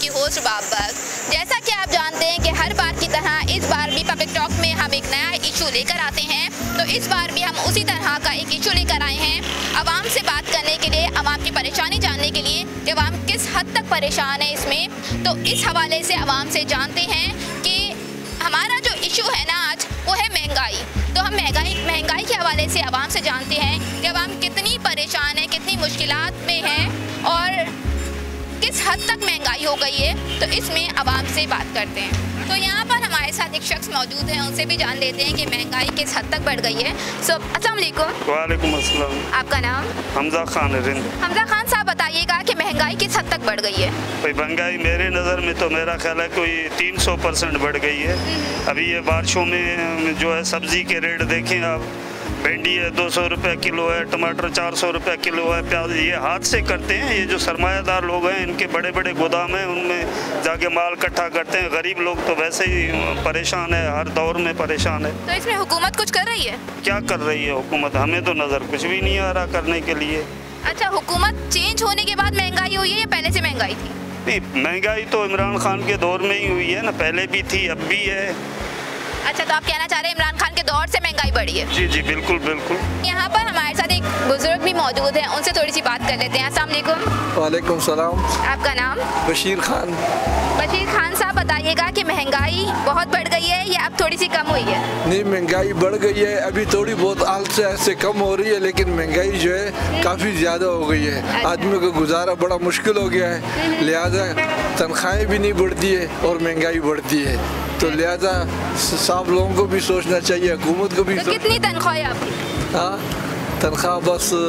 आपकी होस्ट बाबर। जैसा कि आप जानते हैं कि हर बार की तरह इस बार भी पब्लिक टॉक में हम एक नया इशू लेकर आते हैं, तो इस बार भी हम उसी तरह का एक इशू लेकर आए हैं आवाम से बात करने के लिए, आवाम की परेशानी जानने के लिए कि आवाम किस हद तक परेशान है इसमें। तो इस हवाले से आवाम से जानते हैं कि हमारा जो इशू है ना आज वो है महंगाई। तो हम महंगाई के हवाले से आवाम से जानते हैं कि आवाम कितनी परेशान है, कितनी मुश्किलात में है और किस हद तक महंगाई हो गई है। तो इसमें आवाम से बात करते हैं। तो यहाँ पर हमारे साथ एक शख्स मौजूद हैं, उनसे भी जान लेते हैं कि महंगाई किस हद तक बढ़ गई है। अस्सलाम वालेकुम। वालेकुम अस्सलाम। आपका नाम? हमजा खान रिंद। हमजा खान साहब, बताइएगा कि महंगाई किस हद तक बढ़ गई है? भाई महंगाई मेरे नज़र में तो मेरा ख्याल है कोई 300% बढ़ गई है। अभी ये बारिशों में जो है सब्ज़ी के रेट देखें आप, भिंडी है 200 रुपये किलो है, टमाटर 400 रुपये किलो है, प्याज। ये हाथ से करते हैं, ये जो सरमायादार लोग हैं इनके बड़े बड़े गोदाम हैं, उनमें जाके माल इकट्ठा करते हैं। गरीब लोग तो वैसे ही परेशान है, हर दौर में परेशान है। तो इसमें हुकूमत कुछ कर रही है? क्या कर रही है हुकूमत? हमें तो नज़र कुछ भी नहीं आ रहा करने के लिए। अच्छा, हुकूमत चेंज होने के बाद महंगाई हुई है या पहले से महंगाई थी? नहीं, महंगाई तो इमरान खान के दौर में ही हुई है ना, पहले भी थी अब भी है। अच्छा, तो आप कहना चाह रहे हैं इमरान खान के दौर से महंगाई बढ़ी है? जी जी बिल्कुल बिल्कुल। यहाँ पर हमारे साथ एक बुजुर्ग भी मौजूद है, उनसे थोड़ी सी बात कर लेते हैं। अस्सलाम वालेकुम। वालेकुम सलाम। आपका नाम? बशीर खान। बशीर खान साहब, बताइएगा कि महंगाई बहुत बढ़ गई है या अब थोड़ी सी कम हुई है? नहीं, महंगाई बढ़ गई है, अभी थोड़ी बहुत आहिस्ते आहिस्ते कम हो रही है, लेकिन महंगाई जो है काफ़ी ज़्यादा हो गई है। अच्छा। आदमी को गुजारा बड़ा मुश्किल हो गया है, लिहाजा तनख्वाहें भी नहीं बढ़ती है और महंगाई बढ़ती है। तो लिहाजा सब लोगों को भी सोचना चाहिए, हुकूमत को भी। तो कितनी तनख्वाह है आपकी? हाँ, तनख्वाह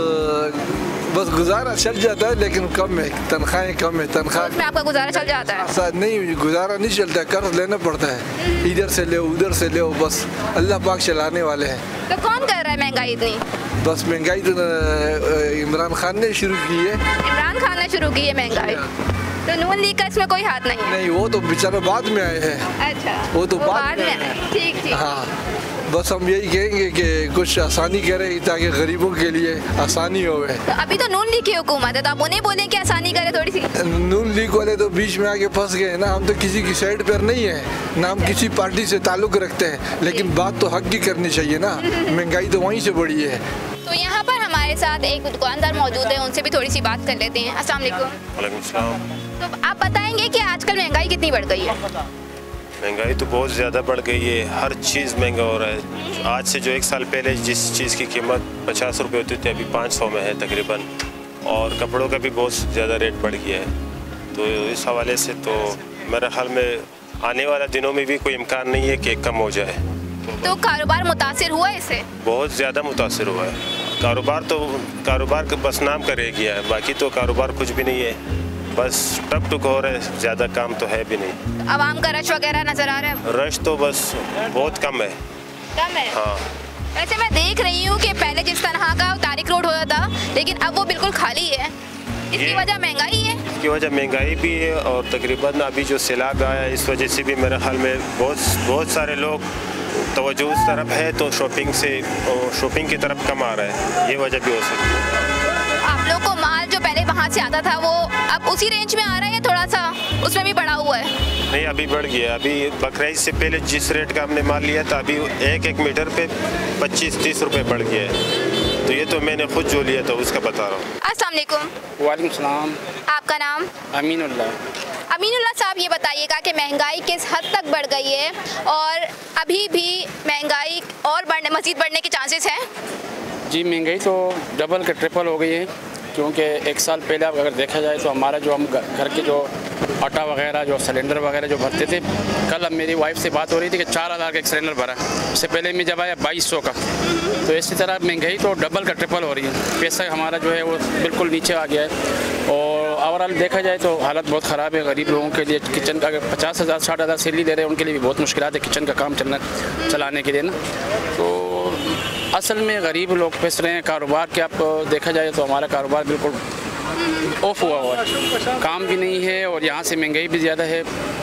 बस गुजारा चल जाता है, लेकिन कम है, तनख्वाहें कम है। तनख्वाह में आपका गुजारा चल जाता है? नहीं, गुजारा नहीं चलता है, कर्ज लेना पड़ता है, इधर से ले उधर से ले, बस अल्लाह पाक चलाने वाले हैं। तो कौन कर रहा है महंगाई इतनी? बस महंगाई तो इमरान खान ने शुरू की है। इमरान खान ने शुरू की है महंगाई? तो नून लीग का इसमें कोई हाथ नहीं है? नहीं, वो तो बेचारा बाद में आए हैं। अच्छा, वो तो बाद में आए। ठीक ठीक। हाँ, बस हम यही कहेंगे कि कुछ आसानी करें ताकि गरीबों के लिए आसानी हो। तो अभी तो नून लीग की हुकूमत है, तो आप उन्हें बोलें कि आसानी करे थोड़ी सी। नून लीग वाले तो बीच में आके फंस गए ना, हम तो किसी की साइड पर नहीं है ना, हम किसी पार्टी से ताल्लुक रखते हैं, लेकिन बात तो हक की करनी चाहिए ना। महंगाई तो वहीं से बढ़ी है। तो यहाँ पर हमारे साथ एक दुकानदार मौजूद है, उनसे भी थोड़ी सी बात कर लेते हैं। अस्सलाम वालेकुम। वालेकुम सलाम। तो आप बताएंगे कि आजकल महंगाई कितनी बढ़ गई है? महंगाई तो बहुत ज़्यादा बढ़ गई है, हर चीज़ महंगा हो रहा है। आज से जो 1 साल पहले जिस चीज़ की कीमत 50 रुपये होती थी, अभी 500 में है तकरीबन। और कपड़ों का भी बहुत ज़्यादा रेट बढ़ गया है। तो इस हवाले से तो मेरे ख्याल में आने वाले दिनों में भी कोई इम्कान नहीं है कि कम हो जाए। तो कारोबार मुतासिर हुआ इससे? बहुत ज़्यादा मुतासिर हुआ है। कारोबार का बस नाम का रह गया है, बाकी तो कारोबार कुछ भी नहीं है, बस टक टुक हो रहा है, ज़्यादा काम तो है भी नहीं। आवाम का रश वगैरह नज़र आ रहा है? रश तो बस बहुत कम है। कम है? हाँ। वैसे मैं देख रही हूँ कि पहले जिस तरह का तारिक रोड होता था, लेकिन अब वो बिल्कुल खाली है। इसकी वजह महंगाई है? इसकी वजह महंगाई भी है, और तकरीबन अभी जो सैलाब आया है इस वजह से भी मेरे ख्याल में बहुत सारे लोग तवज्जो उस तरफ है, तो शॉपिंग की तरफ कम आ रहा है, ये वजह भी हो सकती है। आप लोग को माल जो पहले वहाँ से आता था वो अब उसी रेंज में आ रहा है या थोड़ा सा उसमें भी बढ़ा हुआ है? नहीं, अभी बढ़ गया। अभी बकरीद से पहले जिस रेट का हमने माल लिया था, अभी एक मीटर पे 25-30 रुपये बढ़ गया है। तो ये तो मैंने खुद जो लिया था उसका बता रहा हूँ। अस्सलाम वालेकुम। वालेकुम सलाम। आपका नाम? अमीनुल्लाह। अमीनुल्लाह साहब, ये बताइएगा कि महंगाई किस हद तक बढ़ गई है और अभी भी महंगाई और मज़ीद बढ़ने के चांसेस हैं? जी, महंगाई तो डबल के ट्रिपल हो गई है, क्योंकि 1 साल पहले अगर देखा जाए तो हमारा जो हम घर के जो आटा वगैरह जो सिलेंडर वगैरह जो भरते थे, कल अब मेरी वाइफ से बात हो रही थी कि 4000 का एक सिलेंडर भरा, उससे पहले मैं जब आया 2200 का। तो इसी तरह महंगाई तो डबल का ट्रिपल हो रही है, पैसा हमारा जो है वो बिल्कुल नीचे आ गया है। और ओवरऑल देखा जाए तो हालत बहुत ख़राब है गरीब लोगों के लिए। किचन का अगर 50,000 60,000 सैलरी दे रहे हैं, उनके लिए भी बहुत मुश्किल है किचन का काम चलाने के लिए ना। तो असल में गरीब लोग फंस रहे हैं। कारोबार के आप देखा जाए तो हमारा कारोबार बिल्कुल ऑफ हुआ है, काम भी नहीं है और यहाँ से महंगाई भी ज़्यादा है।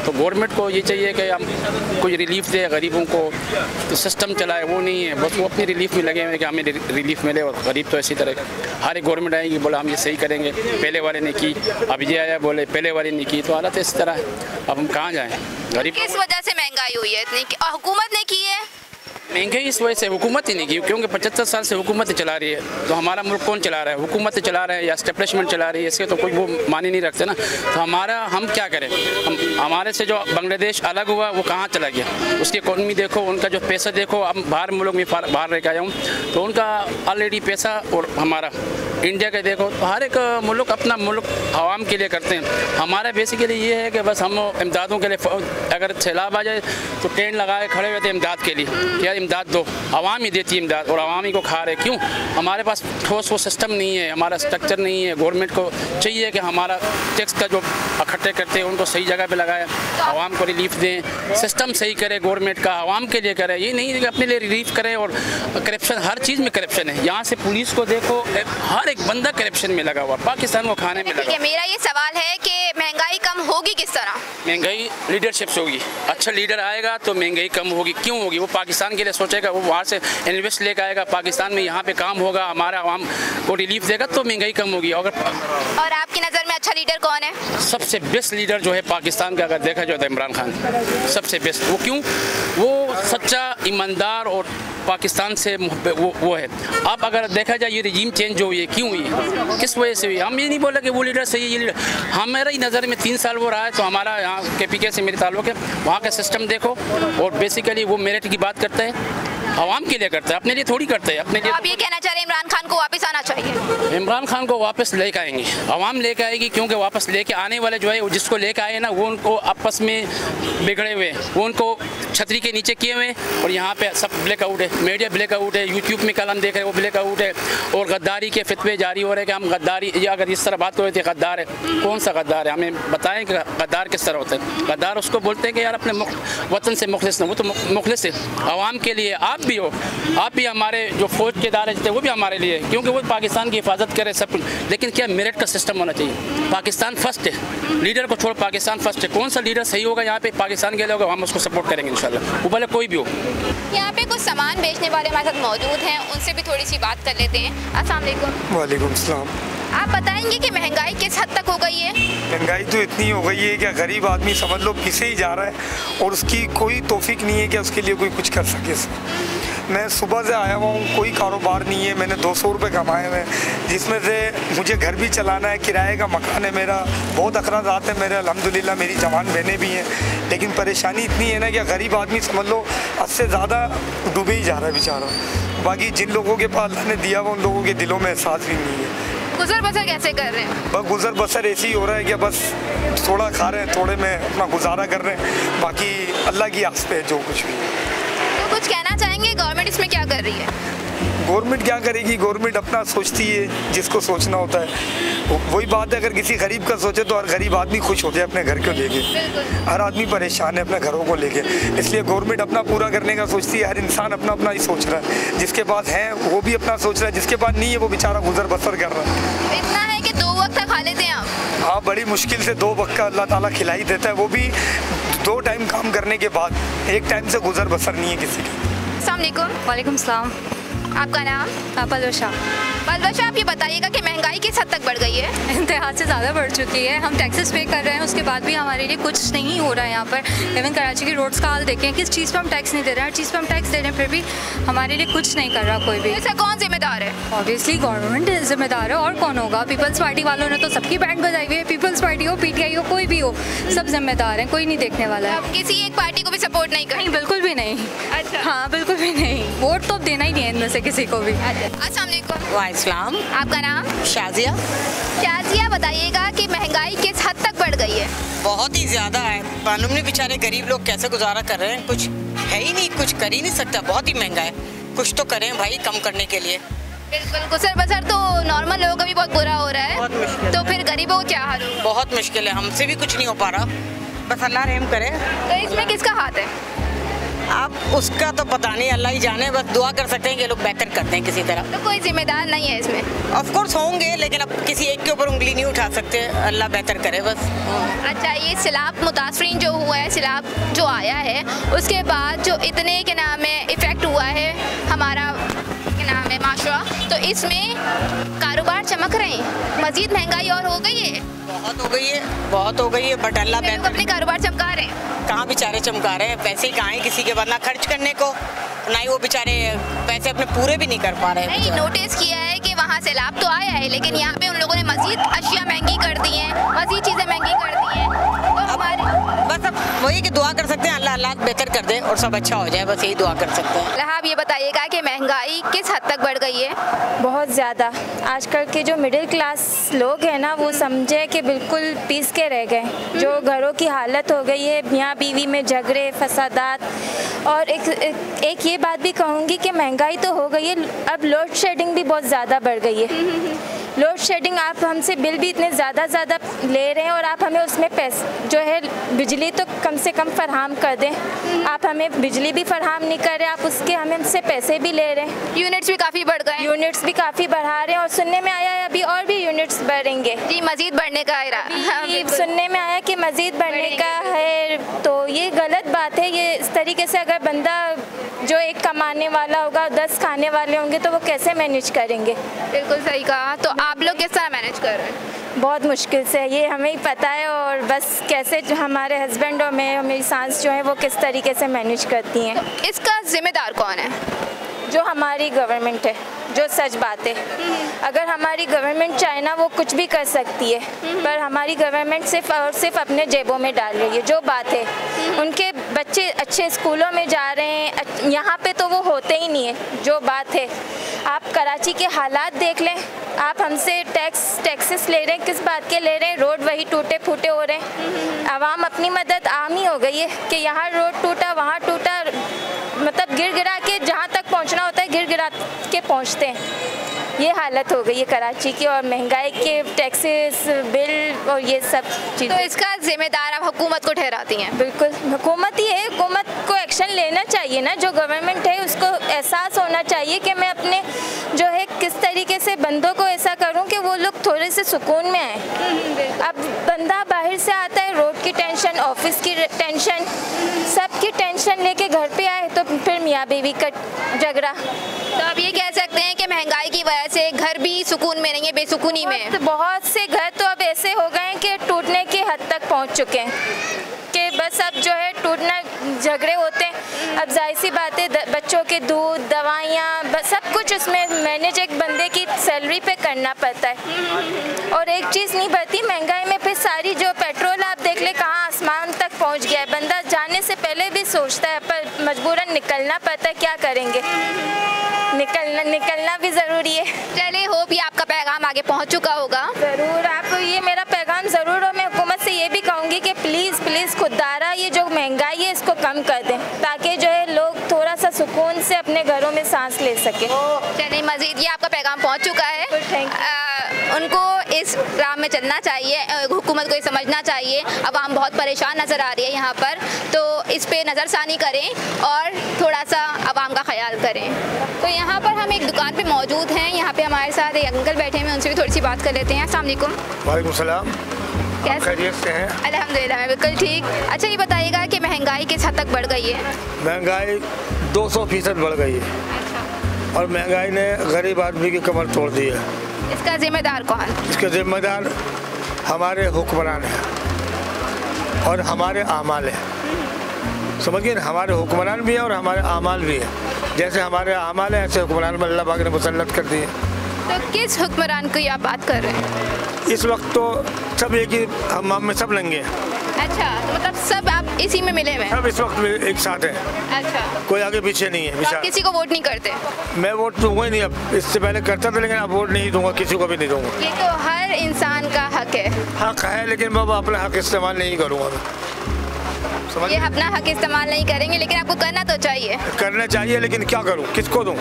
तो गवर्नमेंट को ये चाहिए कि हम कोई रिलीफ दे गरीबों को, तो सिस्टम चलाए, वो नहीं है। बस वो अपनी रिलीफ में लगे हुए हैं कि हमें रिलीफ मिले, और गरीब तो इसी तरह हर एक गवर्नमेंट आएगी बोला हम ये सही करेंगे, पहले वाले ने की, अब ये आया बोले पहले वाले ने की, तो हालत इस तरह है। अब हम कहाँ जाएँ? गरीब किस वजह से महंगाई हुई है इतनी? हुकूमत ने की है महंगाई? इस वजह से हुकूमत ही नहीं की, क्योंकि 75 साल से हुकूमत चला रही है, तो हमारा मुल्क कौन चला रहा है? हुकूमत चला रहे हैं या एस्टेब्लिशमेंट चला रही है, इसके तो कोई वो माने नहीं रखते ना। तो हम क्या करें? हमारे से जो बांग्लादेश अलग हुआ वो कहाँ चला गया? उसकी इकोनॉमी देखो, उनका जो पैसा देखो। हम बाहर मुल्क में बाहर रह के आया हूँ, तो उनका ऑलरेडी पैसा और हमारा इंडिया का देखो, तो हर एक मुल्क अपना मुल्क आवाम के लिए करते हैं। हमारा बेसिकली ये है कि बस हम इमदादों के लिए, अगर सैलाब आ जाए तो टेंट लगा के खड़े रहते हैं इमदाद के लिए, क्या इमदाद दो, आवाम ही देती है इमदाद, और आवाम ही को खा रहे। क्यों? हमारे पास ठोस वो सिस्टम नहीं है, हमारा स्ट्रक्चर नहीं है। गवर्नमेंट को चाहिए कि हमारा टैक्स का जो इकट्ठे करते हैं उनको सही जगह पे लगाए, आवाम को रिलीफ दें, सिस्टम सही करे गवर्नमेंट का, आवाम के लिए करे। ये नहीं कि अपने लिए रिलीफ करें। और करप्शन, हर चीज़ में करप्शन है। यहाँ से पुलिस को देखो, हर एक बंदा करप्शन में लगा हुआ, पाकिस्तान को खाने में लगा। मेरा ये सवाल है कि महंगाई कम होगी किस तरह? महंगाई लीडरशिप से होगी। अच्छा लीडर आएगा तो महंगाई कम होगी। क्यों होगी? वो पाकिस्तान के लिए सोचेगा, वो वहाँ से इन्वेस्ट लेकर आएगा, पाकिस्तान में यहाँ पे काम होगा, हमारा आवाम को रिलीफ देगा, तो महंगाई कम होगी। और आपकी नज़र में अच्छा लीडर कौन है? सबसे बेस्ट लीडर जो है पाकिस्तान का अगर देखा जाए तो इमरान खान सबसे बेस्ट। वो क्यों? वो सच्चा, ईमानदार और पाकिस्तान से वो है। अब अगर देखा जाए ये रजीम चेंज जो हुई है, क्यों हुई है, किस वजह से हुई? हम ये नहीं बोल रहे कि वो लीडर सही है, ये लीडर हमारी नज़र में 3 साल वो रहा है। तो हमारा यहाँ KPK से मेरे ताल्लुक है, वहाँ का सिस्टम देखो, और बेसिकली वो मेरिट की बात करता है, आवाम के लिए करता है, अपने लिए थोड़ी करता है। अपने लिए आप ये कहना चाह रहे हैं इमरान खान को वापस आना चाहिए? इमरान खान को वापस लेके आएंगे, आवाम लेके आएगी, क्योंकि वापस लेके आने वाले जो है, जिसको लेके आए ना, वो उनको आपस में बिगड़े हुए, वो उनको छतरी के नीचे किए हुए, और यहाँ पे सब ब्लैकआउट है, मीडिया ब्लैकआउट है, यूट्यूब में कल हम देख रहे हैं वो ब्लैकआउट है, और गद्दारी के फितवे जारी हो रहे हैं कि हम गद्दारी, या अगर इस तरह बात हो रही थी गद्दार है, कौन सा गद्दार है? हमें बताएं कि गद्दार किस तरह होता है। गद्दार उसको बोलते हैं कि यार अपने वतन से मुखलिस न, वो तो मुखलिस है आवाम के लिए। आप भी हो, आप भी हमारे जो फौज के इदारे थे वो भी हमारे लिए, क्योंकि वो पाकिस्तान की हिफाजत करे सब कुछ। लेकिन क्या मेरिट का सिस्टम होना चाहिए? पाकिस्तान फर्स्ट है, लीडर को छोड़ पाकिस्तान फर्स्ट है। कौन सा लीडर सही होगा यहाँ पे पाकिस्तान के लिए होगा, हम उसको सपोर्ट करेंगे इंशाल्लाह, वो भले कोई भी हो। यहाँ पे कुछ सामान बेचने वाले हमारे साथ मौजूद हैं, उनसे भी थोड़ी सी बात कर लेते हैं। अस्सलाम वालेकुम। वालेकुम सलाम। आप बताएंगे कि महंगाई किस हद तक हो गई है? महंगाई तो इतनी हो गई है कि गरीब आदमी समझ लो पीछे ही जा रहा है, और उसकी कोई तौफीक नहीं है कि उसके लिए कोई कुछ कर सके। मैं सुबह से आया हुआ हूँ, कोई कारोबार नहीं है, मैंने 200 रुपये कमाए हुए हैं, जिसमें से मुझे घर भी चलाना है, किराए का मकान है मेरा, बहुत अखराजात है मेरे, अल्हम्दुलिल्लाह मेरी जवान बहनें भी हैं। लेकिन परेशानी इतनी है ना कि गरीब आदमी समझ लो हद से ज़्यादा डूबे ही जा रहा है बेचारा। बाकी जिन लोगों के पास अल्लाह ने दिया हुआ उन लोगों के दिलों में एहसास भी नहीं है। गुजर बसर कैसे कर रहे हैं? बस गुजर बसर ऐसे ही हो रहा है कि बस थोड़ा खा रहे हैं, थोड़े में अपना गुजारा कर रहे हैं, बाकी अल्लाह की आस पे है जो कुछ भी। तो कुछ कहना चाहेंगे गवर्नमेंट इसमें क्या कर रही है? गवर्नमेंट क्या करेगी? गवर्नमेंट अपना सोचती है, जिसको सोचना होता है। वही बात है, अगर किसी गरीब का सोचे तो हर गरीब आदमी खुश होते हैं अपने घर को लेके। हर आदमी परेशान है अपने घरों को लेके, इसलिए गवर्नमेंट अपना पूरा करने का सोचती है। हर इंसान अपना अपना ही सोच रहा है, जिसके पास है वो भी अपना सोच रहा है, जिसके पास नहीं है वो बेचारा गुजर बसर कर रहा है। इतना है कि 2 वक्त खा लेते हैं आप? हाँ, बड़ी मुश्किल से 2 वक्त का अल्लाह ताला खिला ही देता है, वो भी 2 टाइम काम करने के बाद। 1 टाइम से गुजर बसर नहीं है किसी की। अस्सलाम वालेकुम। वालेकुम सलाम। आपका नाम? पलवशा। पलवशा, आप ये बताइएगा कि महंगाई किस हद तक बढ़ गई है? इंतहा से ज़्यादा बढ़ चुकी है। हम टैक्सेस पे कर रहे हैं, उसके बाद भी हमारे लिए कुछ नहीं हो रहा है यहाँ पर। इवन कराची की रोड्स का हाल देखें, किस चीज़ पर हम टैक्स नहीं दे रहे हैं, हर चीज़ पर हम टैक्स दे रहे हैं, फिर भी हमारे लिए कुछ नहीं कर रहा कोई भी। इसका कौन जिम्मेदार है? ऑब्वियसली गवर्नमेंट जिम्मेदार है, और कौन होगा? पीपल्स पार्टी वालों ने तो सबकी बैंड बजाई हुई है। पीपल्स पार्टी हो, PTI हो, कोई भी हो, सब जिम्मेदार हैं, कोई नहीं देखने वाला है। किसी एक पार्टी को भी सपोर्ट नहीं करें? बिल्कुल भी नहीं। अच्छा। हाँ, बिल्कुल भी नहीं। वोट तो देना ही नहीं है इनमें से किसी को भी। अस्सलाम वालेकुम। वालेकुम। आपका नाम? शाजिया। शाजिया, बताइएगा कि महंगाई किस हद तक बढ़ गई है? बहुत ही ज़्यादा है। मालूम नहीं बेचारे गरीब लोग कैसे गुजारा कर रहे हैं, कुछ है ही नहीं, कुछ कर ही नहीं सकता, बहुत ही महंगा है। कुछ तो करें भाई कम करने के लिए। बिल्कुल, गुजर बसर तो नॉर्मल लोगों का भी बहुत बुरा हो रहा है, बहुत मुश्किल। तो फिर गरीबों को क्या हाल होगा? बहुत मुश्किल है, हमसे भी कुछ नहीं हो पा रहा, बस अल्लाह रहम करे। तो इसमें किसका हाथ है? अब उसका तो पता नहीं, अल्लाह ही जाने। बस दुआ कर सकते हैं कि लोग बेहतर करते हैं किसी तरह। तो कोई जिम्मेदार नहीं है इसमें? ऑफ कोर्स होंगे, लेकिन अब किसी एक के ऊपर उंगली नहीं उठा सकते। अल्लाह बेहतर करे बस। अच्छा, ये सैलाब मुतासरीन जो हुआ है, सैलाब जो आया है, उसके बाद जो इतने के नाम है इफ़ेक्ट हुआ है हमारा क्या नाम है माशरा, तो इसमें कारोबार चमक रहे हैं, मज़ीद महंगाई और हो गई है? बहुत हो गई है, बहुत हो गई है, बट अल्लाह लोग बेहतर। अपने कारोबार चमका रहे हैं। कहाँ बेचारे चमका रहे हैं? पैसे ही कहाँ हैं किसी के पास, ना खर्च करने को, ना ही वो बेचारे पैसे अपने पूरे भी नहीं कर पा रहे हैं। नहीं, नोटिस किया है कि वहाँ सैलाब तो आया है, लेकिन यहाँ पे उन लोगों ने मज़ीद अशिया महंगी कर दी हैं, मज़ीद चीज़ें महंगी कर दी हैं। तो हमारे बस अब वही कि दुआ कर सकते हैं अल्लाह बेहतर कर दे और सब अच्छा हो जाए, बस यही दुआ कर सकते हैं। आप ये बताइएगा कि महंगाई किस हद तक बढ़ गई है? बहुत ज़्यादा। आजकल के जो मिडिल क्लास लोग हैं ना, वो समझे कि बिल्कुल पीस के रह गए। जो घरों की हालत हो गई है, मियाँ बीवी में झगड़े फसादात। और एक ये बात भी कहूँगी कि महंगाई तो हो गई है, अब लोड शेडिंग भी बहुत ज़्यादा बढ़ गई है। लोड शेडिंग, आप हमसे बिल भी इतने ज़्यादा ले रहे हैं और आप हमें उसमें पैसे जो है बिजली तो कम से कम फराहम कर दें। आप हमें बिजली भी फराहम नहीं कर रहे, आप उसके हमें हमसे पैसे भी ले रहे हैं। यूनिट्स भी काफ़ी बढ़ गए। यूनिट्स भी काफ़ी बढ़ा रहे हैं और सुनने में आया है अभी और भी यूनिट्स बढ़ेंगे। जी, मज़ीद बढ़ने का सुनने में आया कि मज़ीद बढ़ने का है, तो ये गलत बात है। ये इस तरीके से अगर बंदा जो एक कमाने वाला होगा 10 खाने वाले होंगे तो वो कैसे मैनेज करेंगे? बिल्कुल सही कहा। तो आप लोग किस तरह मैनेज कर रहे हैं? बहुत मुश्किल से, ये हमें ही पता है। और बस कैसे जो हमारे हस्बैंड और मैं, मेरी सास जो है वो किस तरीके से मैनेज करती हैं। तो इसका जिम्मेदार कौन है? जो हमारी गवर्नमेंट है, जो सच बात है। अगर हमारी गवर्नमेंट चाहे ना वो कुछ भी कर सकती है, पर हमारी गवर्नमेंट सिर्फ और सिर्फ अपने जेबों में डाल रही है। जो बात है, उनके बच्चे अच्छे स्कूलों में जा रहे हैं, यहाँ पे तो वो होते ही नहीं है। जो बात है, आप कराची के हालात देख लें। आप हमसे टैक्सेस ले रहे हैं, किस बात के ले रहे हैं? रोड वही टूटे फूटे हो रहे हैं। आवाम अपनी मदद आम ही हो गई है कि यहाँ रोड टूटा, वहाँ टूटा, मतलब गिर गिरा के जहाँ तक पहुँचना होता है गिर गिरा के पहुँचते हैं। ये हालत हो गई है कराची की। और महंगाई के टैक्सेस, बिल और ये सब चीज़ें। तो इसका जिम्मेदार आप हुकूमत को ठहराती हैं? बिल्कुल हुकूमत ही है। हुकूमत को एक्शन लेना चाहिए ना। जो गवर्नमेंट है उसको एहसास होना चाहिए कि मैं अपने जो है किस तरीके से बंदों को ऐसा करूं कि वो लोग थोड़े से सुकून में आए। अब बंदा बाहर से आता है, रोड की टेंशन, ऑफिस की टेंशन, सब की टेंशन लेके घर पे आए तो फिर मियाँ बीवी का झगड़ा। तो आप ये कह सकते हैं कि महंगाई की वजह से घर भी सुकून में नहीं है, बेसुकूनी में है। बहुत से घर तो अब ऐसे हो गए हैं कि टूटने की हद तक पहुंच चुके हैं कि बस अब जो है टूटना, झगड़े होते हैं। अब जाहिर सी बात है, बच्चों के दूध, दवाइयाँ, सब कुछ उसमें मैनेज एक बंदे की सैलरी पे करना पड़ता है। और एक चीज़ नहीं बढ़ती महंगाई में, फिर सारी जो पेट्रोल आप देख ले कहाँ आसमान तक पहुँच गया है। बंदा जाने से पहले भी सोचता है, पर मजबूरन निकलना पड़ता है। क्या करेंगे, निकलना भी ज़रूरी है। चलिए, होप ये आपका पैगाम आगे पहुंच चुका होगा। ज़रूर, आपको ये मेरा पैगाम ज़रूर। और मैं हुकूमत से ये भी कहूँगी कि प्लीज़ खुददारा ये जो महंगाई है इसको कम कर दें, ताकि जो है लोग थोड़ा सा सुकून से अपने घरों में सांस ले सके। चलिए, मज़ीद ये आपका पैगाम पहुंच चुका है। उनको इस राह में चलना चाहिए, हुकूमत को ये समझना चाहिए अवाम बहुत परेशान नज़र आ रही है यहाँ पर, तो इस पे नज़रसानी करें और थोड़ा सा अवाम का ख्याल करें। तो यहाँ पर हम एक दुकान पे मौजूद हैं। यहाँ पे हमारे साथ एक अंकल बैठे हैं, उनसे भी थोड़ी सी बात कर लेते हैं। अस्सलाम वालेकुम। वालेकुम सलाम। कैसे? खैरियत से हैं? अल्हम्दुलिल्लाह, मैं बिल्कुल ठीक। अच्छा, ये बताइएगा कि महंगाई किस हद तक बढ़ गई है? महंगाई 200% बढ़ गई है और महंगाई ने गरीब आदमी की कमर तोड़ दी है। इसका जिम्मेदार कौन? इसके जिम्मेदार हमारे हुक्मरान हैं और हमारे आमाल हैं। समझिए, हमारे हुक्मरान भी हैं और हमारे आमाल भी हैं। जैसे हमारे आमाल हैं ऐसे हुक्मरान में अल्लाह पाक ने मुसल्लत कर दिए। तो किस हुक्मरान की आप बात कर रहे हैं? इस वक्त तो सब एक ही हमाम में सब लंगे हैं। अच्छा, तो मतलब सब आप इसी में मिले हुए? सब इस वक्त में एक साथ हैं। अच्छा, कोई आगे पीछे नहीं है। तो आप किसी को वोट नहीं करते? मैं वोट दूंगा ही नहीं। अब इससे पहले करता था, लेकिन अब वोट नहीं दूंगा, किसी को भी नहीं दूंगा। ये तो हर इंसान का हक है। हक है, लेकिन मैं अपना हक इस्तेमाल नहीं करूंगा। ये अपना हक इस्तेमाल नहीं करेंगे, लेकिन आपको करना तो चाहिए। करना चाहिए, लेकिन क्या करूं, किसको दूं?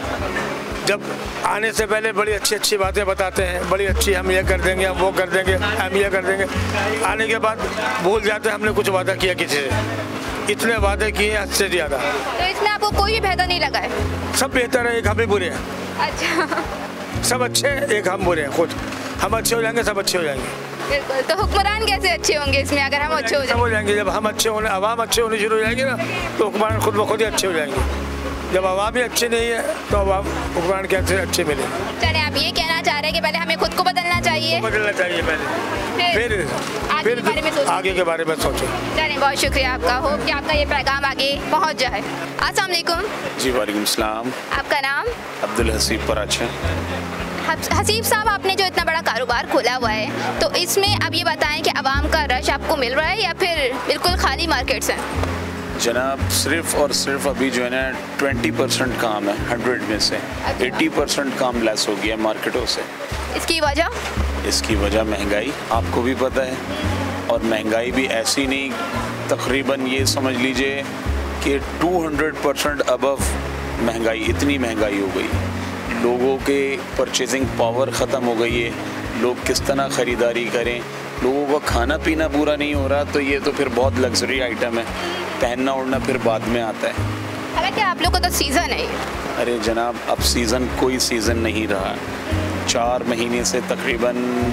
जब आने से पहले बड़ी अच्छी बातें बताते हैं, बड़ी अच्छी, हम ये कर देंगे, हम वो कर देंगे, हम ये कर देंगे। आने के बाद भूल जाते हैं हमने कुछ वादा किया किसी से। इतने वादे किए हद से ज़्यादा। तो इसमें आपको कोई भी बेहतर नहीं लगा है? सब बेहतर है, एक हम ही बुरे हैं। अच्छा। सब अच्छे हैं, एक हम बुरे हैं। खुद हम अच्छे हो जाएंगे, सब अच्छे हो जाएंगे। बिल्कुल। तो हुक्मरान कैसे अच्छे होंगे इसमें अगर हम अच्छे हो सब हो जाएंगे। जब हम अच्छे होने, आवाम अच्छे होने शुरू हो जाएंगे ना, तो हुक्मरान खुद ब खुद ही अच्छे हो जाएंगे। जब आवाम ही अच्छे नहीं है तो आवाम हुक्मरान कैसे अच्छे मिले? चले, आप ये कहना चाह रहे हैं कि पहले हमें खुद को बदलना चाहिए, बदलना चाहिए पहले, फिर आगे के बारे में सोचें। चलें, बहुत शुक्रिया आपका। होप कि आपका ये पैगाम आगे पहुंच जाए। अस्सलाम वालेकुम। जी वालेकुम सलाम। आपका नाम? अब्दुल हसीब पराचे। हसीब साहब, आपने जो इतना बड़ा कारोबार खोला हुआ है, तो इसमें अब ये बताएं कि आवाम का रश आपको मिल रहा है या फिर बिल्कुल खाली मार्केट्स हैं? जनाब, सिर्फ और सिर्फ अभी जो है ना 20% काम है 100 में से। 80% काम लेस हो गया मार्केटों से। इसकी वजह? इसकी वजह महंगाई, आपको भी पता है। और महंगाई भी ऐसी नहीं, तकरीबन ये समझ लीजिए कि 200% अबव महंगाई, इतनी महंगाई हो गई। लोगों के परचेजिंग पावर ख़त्म हो गई है। लोग किस तरह ख़रीदारी करें, लोगों का खाना पीना पूरा नहीं हो रहा, तो ये तो फिर बहुत लग्जरी आइटम है। पहनना ओढ़ना फिर बाद में आता है। हालांकि आप लोग का तो सीज़न है। अरे जनाब, अब सीज़न कोई सीज़न नहीं रहा। 4 महीने से तकरीबन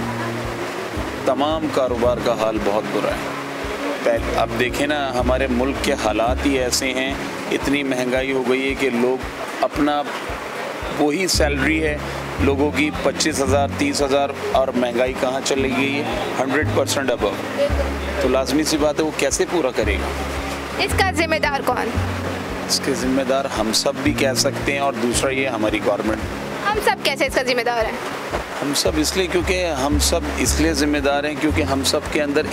तमाम कारोबार का हाल बहुत बुरा है। अब देखें ना, हमारे मुल्क के हालात ही ऐसे हैं, इतनी महंगाई हो गई है कि लोग अपना वही सैलरी है लोगों की 25,000 30,000, और महंगाई कहाँ चली गई है 100% अबव। तो लाजमी सी बात है, वो कैसे पूरा करेगा? इसका जिम्मेदार कौन? इसके जिम्मेदार हम सब भी कह सकते हैं, और दूसरा ये हमारी गवर्नमेंट। हम सब कैसे इसका जिम्मेदार हैं? हम सब इसलिए, क्योंकि हम सब इसलिए ज़िम्मेदार हैं क्योंकि हम सब के अंदर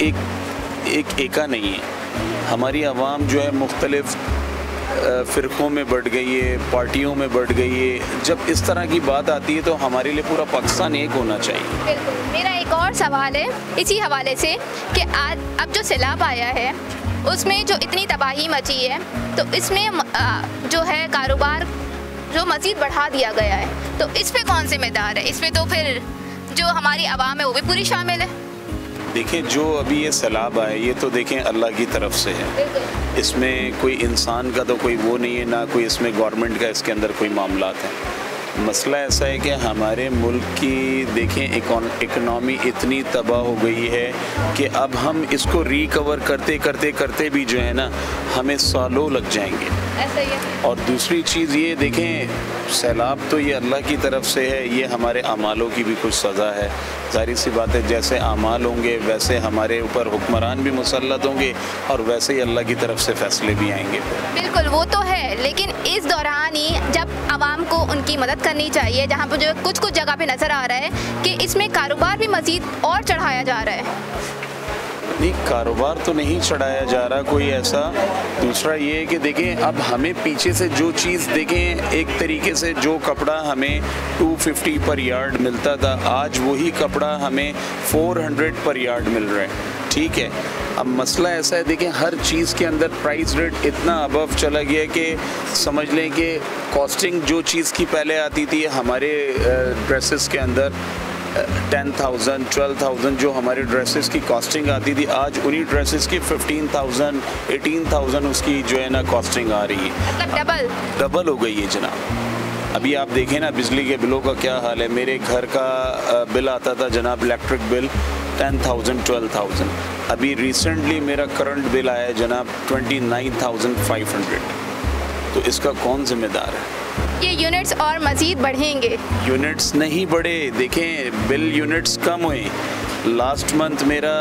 एक एका नहीं है। हमारी आवाम जो है मुख्तलिफ फ़िरक़ों में बढ़ गई है, पार्टियों में बढ़ गई है। जब इस तरह की बात आती है तो हमारे लिए पूरा पाकिस्तान एक होना चाहिए। बिल्कुल। मेरा एक और सवाल है इसी हवाले से कि आज अब जो सैलाब आया है उसमें जो इतनी तबाही मची है, तो इसमें जो है कारोबार जो मज़ीद बढ़ा दिया गया है, तो इस पे कौन जिम्मेदार है? इसमें तो फिर जो हमारी आवाम है वो भी पूरी शामिल है। देखें, जो अभी ये सैलाब आए, ये तो देखें अल्लाह की तरफ से है। इसमें कोई इंसान का तो कोई वो नहीं है, ना कोई इसमें गवर्नमेंट का इसके अंदर कोई मामलात है। मसला ऐसा है कि हमारे मुल्क की देखें इकनॉमी इतनी तबाह हो गई है कि अब हम इसको रिकवर करते करते करते भी जो है ना, हमें सालों लग जाएंगे। ऐसा ही है। और दूसरी चीज़ ये देखें, सैलाब तो ये अल्लाह की तरफ से है, ये हमारे अमालों की भी कुछ सज़ा है। जाहिर सी बात है, जैसे अमाल होंगे वैसे हमारे ऊपर हुक्मरान भी मुसल्लत होंगे, और वैसे ही अल्लाह की तरफ से फैसले भी आएंगे। बिल्कुल, वो तो है, लेकिन इस दौरान ही जब आवाम को उनकी मदद करनी चाहिए, जहाँ पर जो कुछ जगह पे नज़र आ रहा है कि इसमें कारोबार भी मज़ीद और चढ़ाया जा रहा है। नहीं, कारोबार तो नहीं चढ़ाया जा रहा कोई ऐसा। दूसरा ये है कि देखें, अब हमें पीछे से जो चीज़ देखें, एक तरीके से जो कपड़ा हमें 250 पर यार्ड मिलता था, आज वही कपड़ा हमें 400 पर यार्ड मिल रहा है। ठीक है, अब मसला ऐसा है, देखें हर चीज़ के अंदर प्राइस रेट इतना अबव चला गया कि समझ लें कि कॉस्टिंग जो चीज़ की पहले आती थी हमारे ड्रेसेस के अंदर 10,000 12,000 जो हमारे ड्रेसेस की कॉस्टिंग आती थी, आज उन्हीं ड्रेसेस की 15,000 18,000 उसकी जो है ना कॉस्टिंग आ रही है। मतलब डबल हो गई है जनाब। अभी आप देखें ना बिजली के बिलों का क्या हाल है। मेरे घर का बिल आता था जनाब, इलेक्ट्रिक बिल 10,000 12,000। अभी रिसेंटली मेरा करंट बिल आया है जनाब 29,500। तो इसका कौन जिम्मेदार है? ये यूनिट्स और मज़ीद बढ़ेंगे? यूनिट्स नहीं बढ़े, देखें बिल यूनिट्स कम हुए। लास्ट मंथ मेरा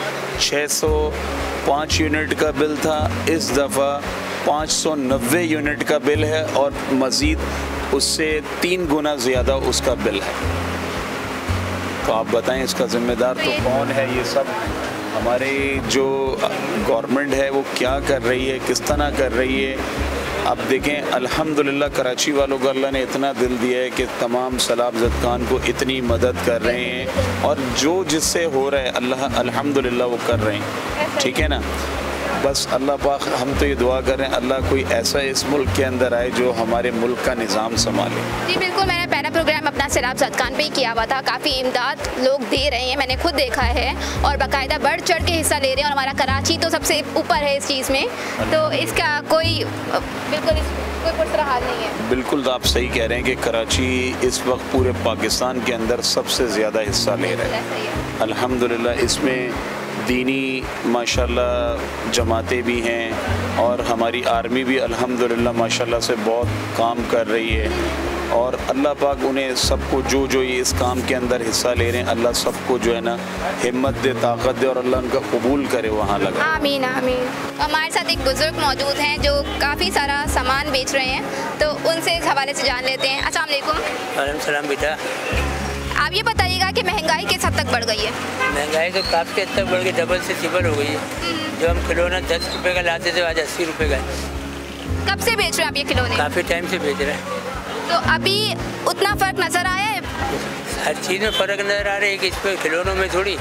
605 यूनिट का बिल था, इस दफ़ा 590 यूनिट का बिल है, और मज़ीद उससे 3 गुना ज़्यादा उसका बिल है। तो आप बताएं इसका ज़िम्मेदार तो कौन है? ये सब हमारे जो गवर्नमेंट है वो क्या कर रही है, किस तरह कर रही है। अब देखें, अल्हम्दुलिल्लाह कराची वालों को अल्लाह ने इतना दिल दिया है कि तमाम सैलाब ज़दगान को इतनी मदद कर रहे हैं, और जो जिससे हो रहा है अल्लाह अल्हम्दुलिल्लाह वो कर रहे हैं। ठीक है ना। बस अल्लाह पाक, हम तो ये दुआ कर रहे हैं अल्लाह कोई ऐसा इस मुल्क के अंदर आए जो हमारे मुल्क का निज़ाम संभाले। जी बिल्कुल, मैंने पहला प्रोग्राम अपना सैलाब सदकान पे ही किया हुआ था। काफ़ी इमदाद लोग दे रहे हैं, मैंने खुद देखा है और बाकायदा बढ़ चढ़ के हिस्सा ले रहे हैं। और हमारा कराची तो सबसे ऊपर है इस चीज़ में, तो इसका कोई बिल्कुल कोई पुरसरा हाल नहीं है। बिल्कुल आप सही कह रहे हैं कि कराची इस वक्त पूरे पाकिस्तान के अंदर सबसे ज़्यादा हिस्सा ले रहा है। अल्हम्दुलिल्लाह इसमें दीनी माशाल्लाह जमातें भी हैं और हमारी आर्मी भी अल्हम्दुलिल्लाह माशाल्लाह से बहुत काम कर रही है। और अल्लाह पाक उन्हें सबको जो ये इस काम के अंदर हिस्सा ले रहे हैं, अल्लाह सबको जो है ना हिम्मत दे, ताकत दे और अल्लाह उनका कबूल करे वहाँ लगा। आमीन आमीन। हमारे साथ एक बुज़ुर्ग मौजूद हैं जो काफ़ी सारा सामान बेच रहे हैं, तो उनसे इस हवाले से जान लेते हैं। अस्सलाम वालेकुम। वालेकुम सलाम बेटा। आप ये बताइएगा कि महंगाई किस हद तक बढ़ गई है? महंगाई तो काफ़ी हद तक बढ़ गई, डबल से ट्रिपल हो गई है। जो हम खिलौना 10 रुपये का लाते थे आज 80 रुपये का। कब से बेच रहे हैं आप ये खिलौने? काफ़ी टाइम से बेच रहे हैं। तो अभी उतना फ़र्क नज़र आया है? हर चीज़ में फ़र्क नज़र आ रहा है कि इस पर खिलौनों में थोड़ी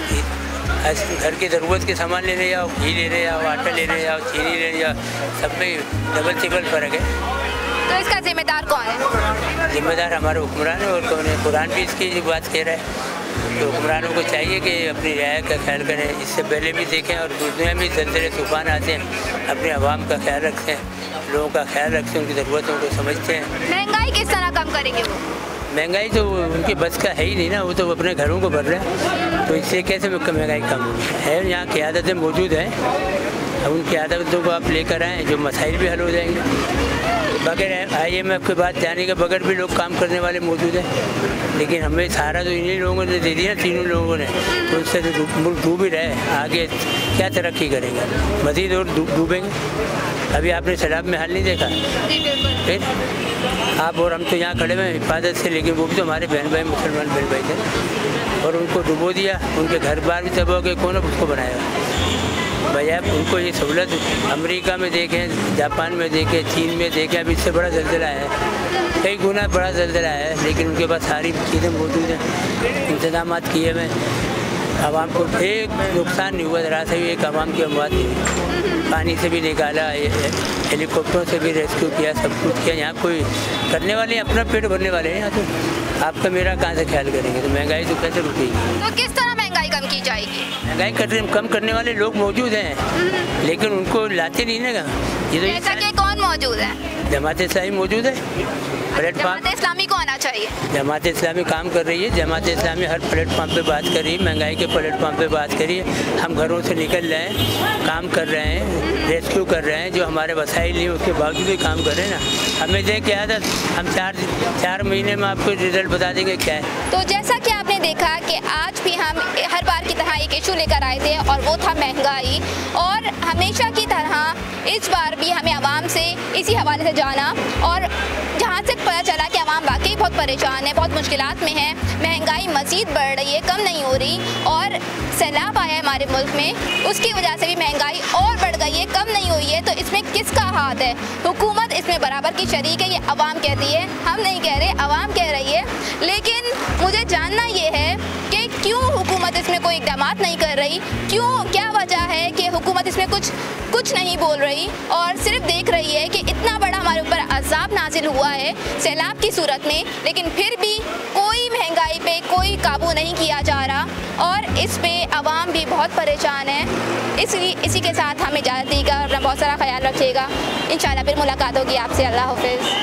घर की ज़रूरत के सामान लेने जाओ, घी लेने जाओ, आटा लेने जाओ, चीनी लेने जाओ, सब में डबल ट्रिपल फ़र्क है। तो इसका जिम्मेदार कौन है? जिम्मेदार हमारे हुक्मरान है और कौन है? कुरान भी इसकी बात कह रहा है। तो हुक्मरानों को चाहिए कि अपनी रियायत का ख्याल करें। इससे पहले भी देखें और दुनिया में ज़लज़ले तूफ़ान आते हैं, अपने अवाम का ख्याल रखें, लोगों का ख्याल रखते हैं, उनकी ज़रूरतों को समझते हैं। महंगाई किस तरह कम करेंगे वो? महंगाई तो उनके बस का है ही नहीं ना, वो तो अपने घरों को भर रहे हैं, तो इससे कैसे महंगाई कम है? यहाँ क़यादतें मौजूद हैं, अब उन क़यादतों को आप लेकर आएँ जो मसाइल भी हल हो जाएंगे। बगैर IMF के बाद जाने के बगैर भी लोग काम करने वाले मौजूद हैं, लेकिन हमें सहारा तो इन्हीं लोगों ने दे दिया, तीनों लोगों ने, तो उससे तो मुल्क डूब ही रहे, आगे क्या तरक्की करेंगे? मज़ीद और डूबेंगे। अभी आपने सैलाब में हाल नहीं देखा? फिर आप और हम तो यहाँ खड़े हुए हिफाजत से, लेकिन वो भी तो हमारे बहन भाई मुसलमान बहन भाई थे और उनको डुबो दिया, उनके घर बार भी तबाह हो गए। कौन उसको बनाएगा? भैया उनको ये सहूलत अमेरिका में देखें, जापान में देखें, चीन में देखें, अभी इससे बड़ा ज़लज़ला है, कई गुना बड़ा ज़लज़ला है, लेकिन उनके पास सारी चीज़ें मौजूद हैं, इंतजाम किए हुए। आवाम को एक नुकसान नहीं हुआ, ज़रा से भी एक आवाम की अमवात नहीं हुई। पानी से भी निकाला, हेलीकॉप्टरों से भी रेस्क्यू किया, सब कुछ किया। यहाँ कोई करने वाले अपना पेट भरने वाले हैं, यहाँ तो आपका मेरा कहाँ से ख्याल करेंगे? तो महंगाई तो कैसे रुकेगी? तो किस तरह महंगाई कम की जाएगी? महंगाई कम करने वाले लोग मौजूद हैं, लेकिन उनको लाते नहीं ना। ये तो ऐसा कि कौन मौजूद है? जमात इस्लामी मौजूद है, प्लेटफॉर्म। जमात इस्लामी को आना चाहिए। जमात इस्लामी काम कर रही है, जमात इस्लामी हर प्लेटफॉर्म पे बात कर रही है, महंगाई के प्लेटफॉर्म पे बात कर रही है। हम घरों से निकल रहे हैं, काम कर रहे हैं, रेस्क्यू कर रहे हैं, जो हमारे वसाइल नहीं उसके बावजूद भी काम कर रहे हैं ना। हमें देख के आदत, हम चार महीने में आपको रिजल्ट बता देंगे क्या है। तो जैसा कि आपने देखा कि आज भी हम हर बार की तरह एक इशू लेकर आए थे और वो था महंगाई, और हमेशा की तरह इस बार भी हमें आवाम से इसी हवाले से जाना, और जहाँ से पता चला कि आवाम वाकई बहुत परेशान है, बहुत मुश्किलात में है, महंगाई मज़ीद बढ़ रही है, कम नहीं हो रही, और सैलाब आया है हमारे मुल्क में, उसकी वजह से भी महंगाई और बढ़ गई है, कम नहीं हुई है। तो इसमें किसका हाथ है? हुकूमत इसमें बराबर की शरीक है, ये आवाम कहती है, हम नहीं कह रहे, आवाम कह रही है। लेकिन मुझे जानना ये है कि क्यों हुकूमत इसमें कोई इक़दाम नहीं कर रही, क्यों, क्या वजह है कि हुकूमत इसमें कुछ नहीं बोल रही और सिर्फ देख रही है कि इतना बड़ा हमारे ऊपर अज़ाब नाजिल हुआ है सैलाब की सूरत में, लेकिन फिर भी कोई महंगाई पे कोई काबू नहीं किया जा रहा, और इस पे आवाम भी बहुत परेशान है। इसलिए इसी के साथ हमें इजाज़त दीजिएगा, अपना बहुत सारा ख्याल रखिएगा। इंशाल्लाह फिर मुलाकात होगी आपसे। अल्लाह हाफ़िज़।